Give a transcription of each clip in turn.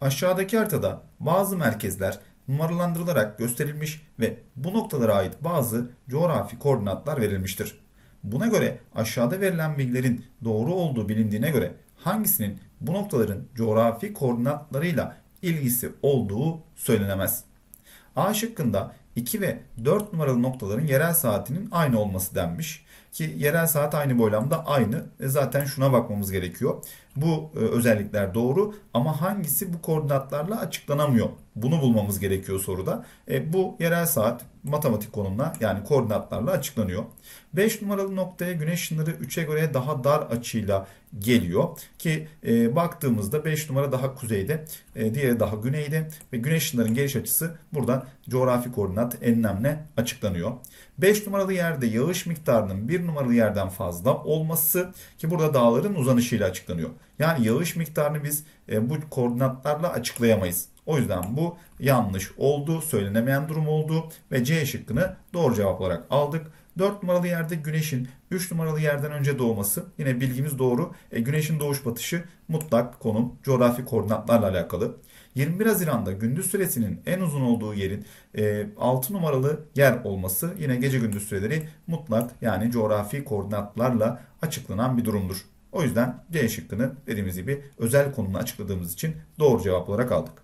Aşağıdaki haritada bazı merkezler numaralandırılarak gösterilmiş ve bu noktalara ait bazı coğrafi koordinatlar verilmiştir. Buna göre aşağıda verilen bilgilerin doğru olduğu bilindiğine göre hangisinin bu noktaların coğrafi koordinatlarıyla ilgisi olduğu söylenemez. A şıkkında 2 ve 4 numaralı noktaların yerel saatinin aynı olması denmiş. Ki yerel saat aynı boylamda aynı. Zaten şuna bakmamız gerekiyor. Bu özellikler doğru ama hangisi bu koordinatlarla açıklanamıyor? Bunu bulmamız gerekiyor soruda. Bu yerel saat matematik konumla yani koordinatlarla açıklanıyor. 5 numaralı noktaya güneş ışınları 3'e göre daha dar açıyla geliyor. Ki baktığımızda 5 numara daha kuzeyde, diğeri daha güneyde ve güneş ışınlarının geliş açısı buradan coğrafi koordinat enlemle açıklanıyor. 5 numaralı yerde yağış miktarının 1 numaralı yerden fazla olması ki burada dağların uzanışıyla açıklanıyor. Yani yağış miktarını biz bu koordinatlarla açıklayamayız. O yüzden bu yanlış oldu, söylenemeyen durum oldu ve C şıkkını doğru cevap olarak aldık. 4 numaralı yerde güneşin 3 numaralı yerden önce doğması yine bilgimiz doğru. Güneşin doğuş batışı mutlak konum coğrafi koordinatlarla alakalı. 21 Haziran'da gündüz süresinin en uzun olduğu yerin 6 numaralı yer olması yine gece gündüz süreleri mutlak yani coğrafi koordinatlarla açıklanan bir durumdur. O yüzden C şıkkını dediğimiz gibi özel konumla açıkladığımız için doğru cevap olarak aldık.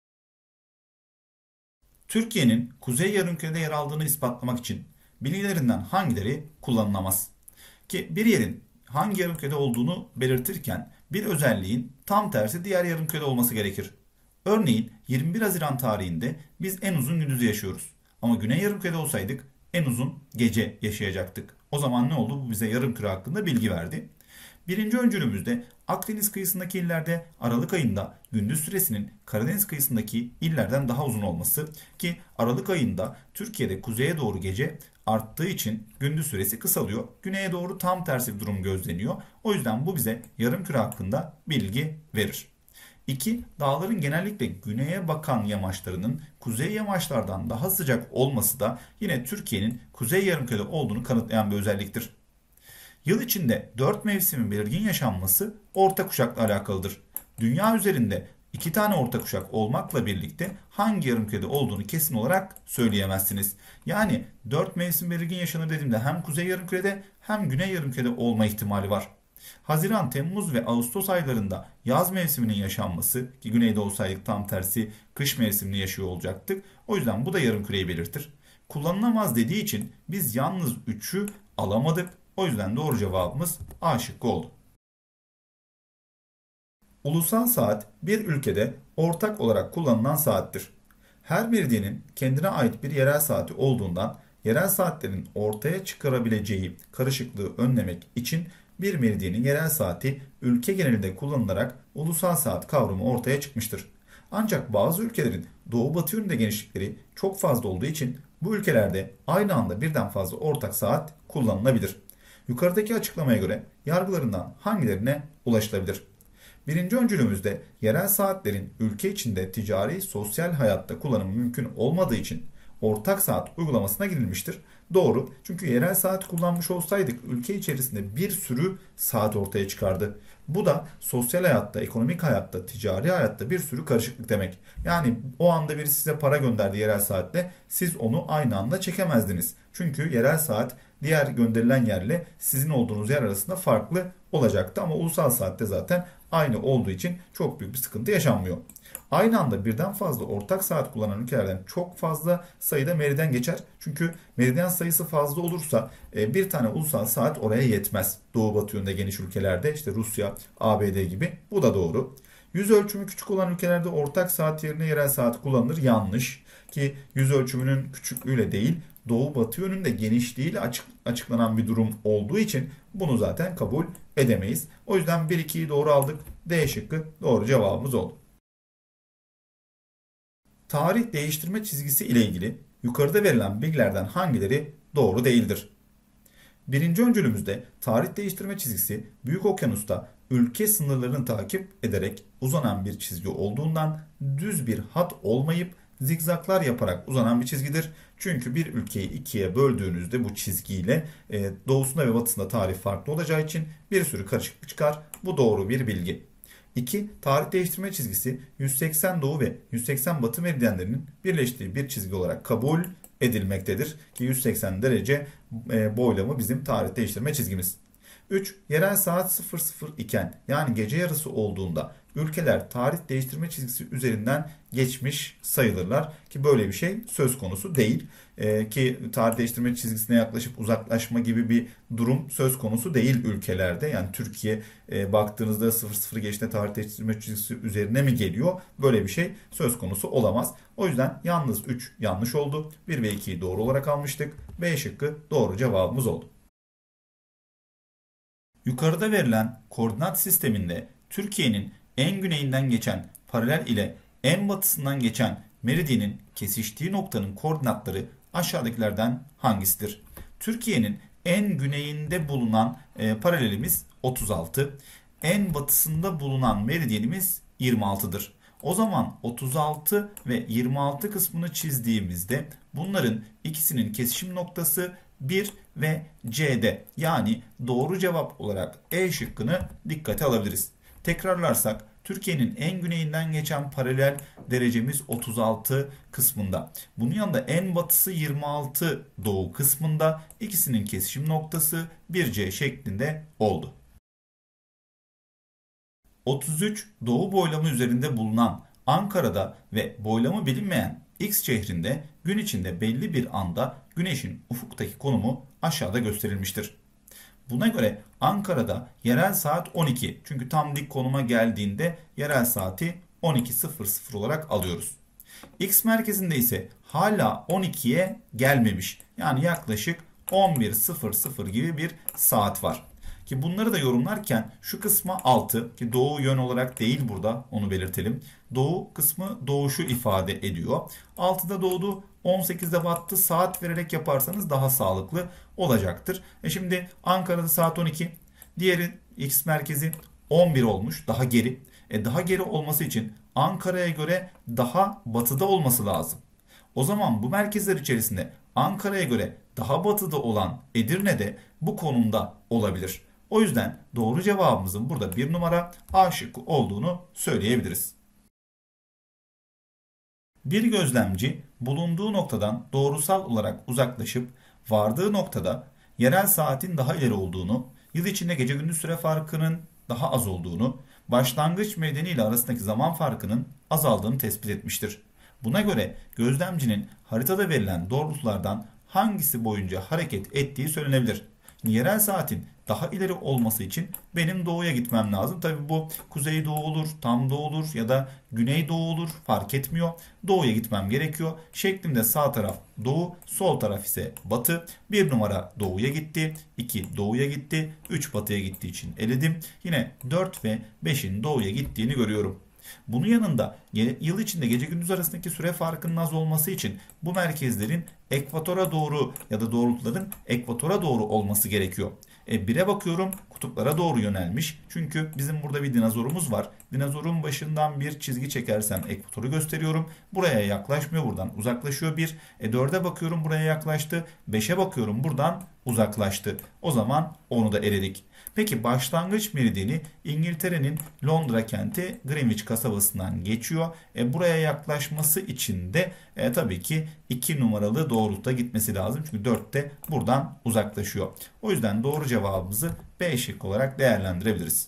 Türkiye'nin kuzey yarımkürede yer aldığını ispatlamak için bilgilerinden hangileri kullanılamaz? Ki bir yerin hangi yarımkürede olduğunu belirtirken bir özelliğin tam tersi diğer yarımkürede olması gerekir. Örneğin 21 Haziran tarihinde biz en uzun gündüzü yaşıyoruz. Ama güney yarımkürede olsaydık en uzun gece yaşayacaktık. O zaman ne oldu? Bu bize yarımküre hakkında bilgi verdi. Birinci öncülümüzde Akdeniz kıyısındaki illerde Aralık ayında gündüz süresinin Karadeniz kıyısındaki illerden daha uzun olması ki Aralık ayında Türkiye'de kuzeye doğru gece arttığı için gündüz süresi kısalıyor. Güneye doğru tam tersi bir durum gözleniyor. O yüzden bu bize yarımküre hakkında bilgi verir. 2. Dağların genellikle güneye bakan yamaçlarının kuzey yamaçlardan daha sıcak olması da yine Türkiye'nin kuzey yarımkürede olduğunu kanıtlayan bir özelliktir. Yıl içinde 4 mevsimin belirgin yaşanması orta kuşakla alakalıdır. Dünya üzerinde 2 tane orta kuşak olmakla birlikte hangi yarımkürede olduğunu kesin olarak söyleyemezsiniz. Yani 4 mevsim belirgin yaşanır dediğimde hem kuzey yarımkürede hem güney yarımkürede olma ihtimali var. Haziran, Temmuz ve Ağustos aylarında yaz mevsiminin yaşanması ki güneyde olsaydık tam tersi kış mevsimini yaşıyor olacaktık. O yüzden bu da yarımküreyi belirtir. Kullanılamaz dediği için biz yalnız 3'ü alamadık. O yüzden doğru cevabımız A şıkkı oldu. Ulusal saat bir ülkede ortak olarak kullanılan saattir. Her meridyenin kendine ait bir yerel saati olduğundan yerel saatlerin ortaya çıkarabileceği karışıklığı önlemek için bir meridyenin yerel saati ülke genelinde kullanılarak ulusal saat kavramı ortaya çıkmıştır. Ancak bazı ülkelerin doğu-batı yönünde genişlikleri çok fazla olduğu için bu ülkelerde aynı anda birden fazla ortak saat kullanılabilir. Yukarıdaki açıklamaya göre yargılarından hangilerine ulaşılabilir? Birinci öncülümüzde yerel saatlerin ülke içinde ticari sosyal hayatta kullanımı mümkün olmadığı için ortak saat uygulamasına gidilmiştir. Doğru. Çünkü yerel saat kullanmış olsaydık ülke içerisinde bir sürü saat ortaya çıkardı. Bu da sosyal hayatta, ekonomik hayatta, ticari hayatta bir sürü karışıklık demek. Yani o anda biri size para gönderdi yerel saatle, siz onu aynı anda çekemezdiniz. Çünkü yerel saat diğer gönderilen yerle sizin olduğunuz yer arasında farklı olacaktı ama ulusal saatte zaten aynı olduğu için çok büyük bir sıkıntı yaşanmıyor. Aynı anda birden fazla ortak saat kullanan ülkelerden çok fazla sayıda meridyen geçer. Çünkü meridyen sayısı fazla olursa bir tane ulusal saat oraya yetmez. Doğu batı yönde geniş ülkelerde işte Rusya, ABD gibi bu da doğru. Yüz ölçümü küçük olan ülkelerde ortak saat yerine yerel saat kullanılır. Yanlış. Ki yüz ölçümünün küçüklüğüyle değil doğu batı yönünde genişliğiyle açıklanan bir durum olduğu için bunu zaten kabul edemeyiz. O yüzden 1-2'yi doğru aldık. D şıkkı doğru cevabımız oldu. Tarih değiştirme çizgisi ile ilgili yukarıda verilen bilgilerden hangileri doğru değildir? Birinci öncülümüzde tarih değiştirme çizgisi Büyük Okyanus'ta ülke sınırlarını takip ederek uzanan bir çizgi olduğundan düz bir hat olmayıp zigzaklar yaparak uzanan bir çizgidir. Çünkü bir ülkeyi ikiye böldüğünüzde bu çizgiyle doğusunda ve batısında tarih farklı olacağı için bir sürü karışıklık çıkar. Bu doğru bir bilgi. 2. Tarih değiştirme çizgisi 180 doğu ve 180 batı meridyenlerinin birleştiği bir çizgi olarak kabul edilmektedir. Ki 180 derece boylamı bizim tarih değiştirme çizgimiz. 3. Yerel saat 00 iken yani gece yarısı olduğunda ülkeler tarih değiştirme çizgisi üzerinden geçmiş sayılırlar ki böyle bir şey söz konusu değil. Ki tarih değiştirme çizgisine yaklaşıp uzaklaşma gibi bir durum söz konusu değil ülkelerde. Yani Türkiye baktığınızda 00 geçtiğinde tarih değiştirme çizgisi üzerine mi geliyor? Böyle bir şey söz konusu olamaz. O yüzden yalnız 3 yanlış oldu. 1 ve 2'yi doğru olarak almıştık. B şıkkı doğru cevabımız oldu. Yukarıda verilen koordinat sisteminde Türkiye'nin en güneyinden geçen paralel ile en batısından geçen meridyenin kesiştiği noktanın koordinatları aşağıdakilerden hangisidir? Türkiye'nin en güneyinde bulunan paralelimiz 36, en batısında bulunan meridyenimiz 26'dır. O zaman 36 ve 26 kısmını çizdiğimizde bunların ikisinin kesişim noktası 1 ve C'de, yani doğru cevap olarak E şıkkını dikkate alabiliriz. Tekrarlarsak Türkiye'nin en güneyinden geçen paralel derecemiz 36 kısmında. Bunun yanında en batısı 26 doğu kısmında, ikisinin kesişim noktası 1C şeklinde oldu. 33 doğu boylamı üzerinde bulunan Ankara'da ve boylamı bilinmeyen X şehrinde gün içinde belli bir anda güneşin ufuktaki konumu aşağıda gösterilmiştir. Buna göre Ankara'da yerel saat 12, çünkü tam dik konuma geldiğinde yerel saati 12.00 olarak alıyoruz. X merkezinde ise hala 12'ye gelmemiş, yani yaklaşık 11.00 gibi bir saat var. Ki bunları da yorumlarken şu kısma 6, ki doğu yön olarak değil burada, onu belirtelim. Doğu kısmı doğuşu ifade ediyor. 6'da doğdu, 18'de battı, saat vererek yaparsanız daha sağlıklı olacaktır. Şimdi Ankara'da saat 12, diğeri X merkezi 11 olmuş, daha geri. Daha geri olması için Ankara'ya göre daha batıda olması lazım. O zaman bu merkezler içerisinde Ankara'ya göre daha batıda olan Edirne'de bu konumda olabilir. O yüzden doğru cevabımızın burada 1 numara A şıkkı olduğunu söyleyebiliriz. Bir gözlemci bulunduğu noktadan doğrusal olarak uzaklaşıp vardığı noktada yerel saatin daha ileri olduğunu, yıl içinde gece gündüz süre farkının daha az olduğunu, başlangıç meridiyeni ile arasındaki zaman farkının azaldığını tespit etmiştir. Buna göre gözlemcinin haritada verilen doğrultulardan hangisi boyunca hareket ettiği söylenebilir. Yerel saatin daha ileri olması için benim doğuya gitmem lazım. Tabi bu kuzeydoğu olur, tam doğu olur ya da güneydoğu olur, fark etmiyor. Doğuya gitmem gerekiyor. Şeklinde sağ taraf doğu, sol taraf ise batı. 1 numara doğuya gitti, 2 doğuya gitti, 3 batıya gittiği için eledim. Yine 4 ve 5'in doğuya gittiğini görüyorum. Bunun yanında yıl içinde gece gündüz arasındaki süre farkının az olması için bu merkezlerin ekvatora doğru ya da doğrultuların ekvatora doğru olması gerekiyor. 1'e bakıyorum, kutuplara doğru yönelmiş. Çünkü bizim burada bir dinozorumuz var. Dinozorun başından bir çizgi çekersem ekvatoru gösteriyorum. Buraya yaklaşmıyor, buradan uzaklaşıyor 1. 4'e bakıyorum, buraya yaklaştı. 5'e bakıyorum, buradan uzaklaştı. O zaman onu da eledik. Peki başlangıç meridyeni İngiltere'nin Londra kenti Greenwich kasabasından geçiyor. Buraya yaklaşması için de tabii ki 2 numaralı doğrultuda gitmesi lazım. Çünkü 4 de buradan uzaklaşıyor. O yüzden doğru cevabımızı B şıkkı olarak değerlendirebiliriz.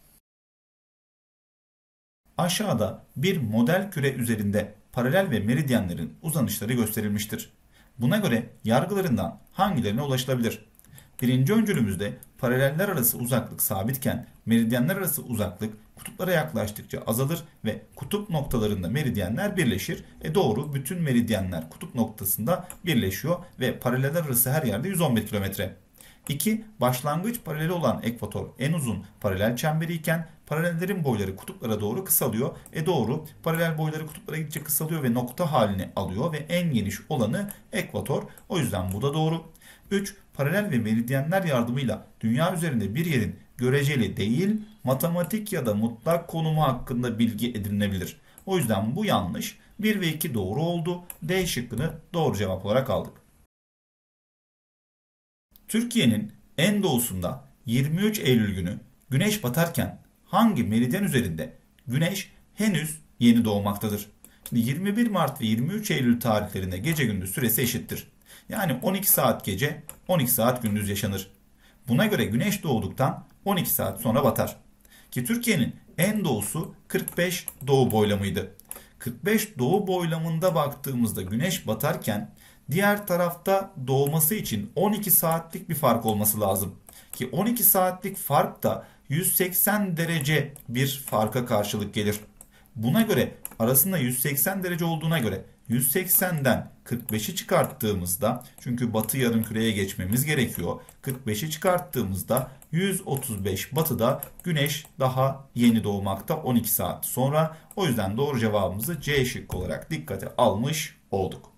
Aşağıda bir model küre üzerinde paralel ve meridyenlerin uzanışları gösterilmiştir. Buna göre yargılarından hangilerine ulaşılabilir? Birinci öncülümüzde paraleller arası uzaklık sabitken meridyenler arası uzaklık kutuplara yaklaştıkça azalır ve kutup noktalarında meridyenler birleşir. Doğru, bütün meridyenler kutup noktasında birleşiyor ve paraleller arası her yerde 111 kilometre. 2. Başlangıç paraleli olan ekvator en uzun paralel çemberi iken paralellerin boyları kutuplara doğru kısalıyor. Doğru, paralel boyları kutuplara gidince kısalıyor ve nokta halini alıyor ve en geniş olanı ekvator. O yüzden bu da doğru. 3. Paralel ve meridyenler yardımıyla dünya üzerinde bir yerin göreceli değil, matematik ya da mutlak konumu hakkında bilgi edinilebilir. O yüzden bu yanlış. 1 ve 2 doğru oldu. D şıkkını doğru cevap olarak aldık. Türkiye'nin en doğusunda 23 Eylül günü güneş batarken hangi meridyen üzerinde Güneş henüz yeni doğmaktadır. Şimdi 21 Mart ve 23 Eylül tarihlerinde gece gündüz süresi eşittir. Yani 12 saat gece, 12 saat gündüz yaşanır. Buna göre güneş doğduktan 12 saat sonra batar. Ki Türkiye'nin en doğusu 45 doğu boylamıydı. 45 doğu boylamında baktığımızda güneş batarken diğer tarafta doğması için 12 saatlik bir fark olması lazım. Ki 12 saatlik fark da 180 derece bir farka karşılık gelir. Buna göre arasında 180 derece olduğuna göre 180'den 45'i çıkarttığımızda, çünkü batı yarımküreye geçmemiz gerekiyor. 45'i çıkarttığımızda 135 batıda güneş daha yeni doğmakta 12 saat sonra. O yüzden doğru cevabımızı C şıkkı olarak dikkate almış olduk.